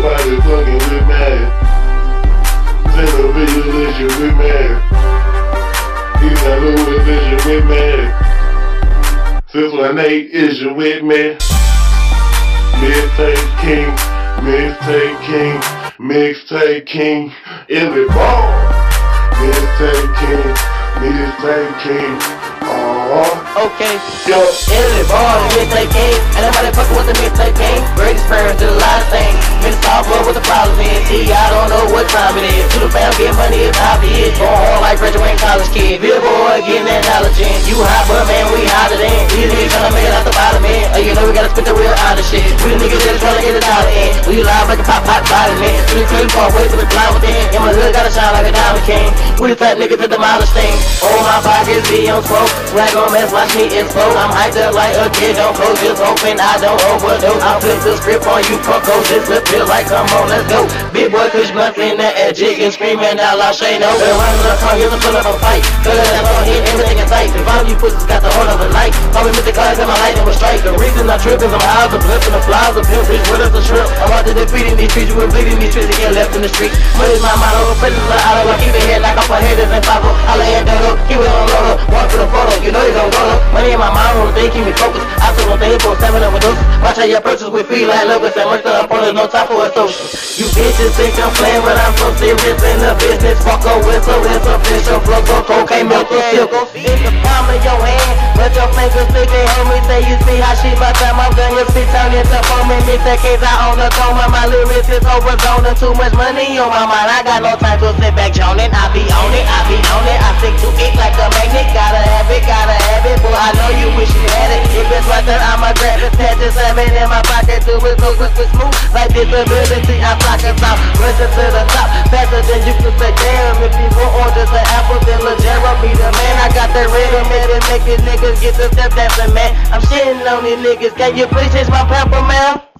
Everybody fucking with me. Television with me. He's got Louis vision with me. 618 is you with me? Mixtape King, Mixtape King, Mixtape King, every ball. Mixtape King, Mixtape King. Okay, yo, every ball, Mixtape King. And nobody fucking with the Mixtape King. Greatest parents do a lot of things. Been solved with the problems in. See, I don't know what time it is. To the fam, get money is obvious. Going hard like graduating college kid. Billboard, getting that knowledge in. You hot, but man, we hotter than. These niggas tryna make it out the bottom end. Oh, you know we gotta spit the real honest shit. We the niggas that tryna get it out in. We live like a pop body man. To the cream part, wait for the blind within. And my hood gotta shine like a diamond king. We the fat niggas that demolish things. Oh, my pockets be on smoke. Swag on mess, watch me explode. I'm hyped up like a kid, don't close, just open, I don't overdose. I flip the script on you punkos, this flip feel like, come on, let's go. Big boy Kush blunt in the air, jigging, screaming out loud, Shay no. They're running the tongue, here's a pull up a fight. Cause that's on hit, everything in sight. The vibe you pussies got the hold of a night. Call me Mr. Cars and my lightning was strike. The reason I trip is I'm high, the blips and the flies, the pimp, bitch, with us the shrimp. I'm out there defeating these trees, you were bleeding these trees to get left in the street. Money's my motto, friends is the auto, I keep it head like I'm for haters and follow. I lay and dodo, keep it on roller, walk for the photo, you know you gon' go low. Money in my mind, on the thing, keep me focused. I still don't think for 7 overdoses. Watch how your purchase with free like locals and merch up on there's no time for a social. You bitches think I'm playing, but I'm so serious in the business. Fuck a whistle, it's official. Flow, so cocaine, milk, or silk. In the palm of your hand, but your fingers stick and hold me. Say you see how shit by time I'm done, your spit turn into foam and mix that case out on the coma. My lyrics is overdone and too much money on my mind. I got no time to sit back joning. I be on it, I be on it. I stick to it like a magnet. Gotta have it, boy. I know you wish you had it. If it's right there, I'ma grab it. Attach it, slam it in my pocket. Do it so quick and smooth. Like disability, I block us out. Racing to the top, faster than you can say. Damn, if you want orders of apples, then Legero be the man. I got that rhythm that make these niggas get the step dancing, man. I'm shitting on these niggas. Can you please change my pamper, man?